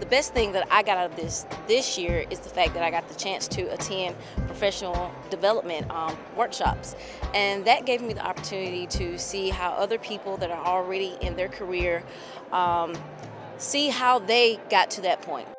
the best thing that I got out of this year is the fact that I got the chance to attend professional development workshops, and that gave me the opportunity to see how other people that are already in their career see how they got to that point.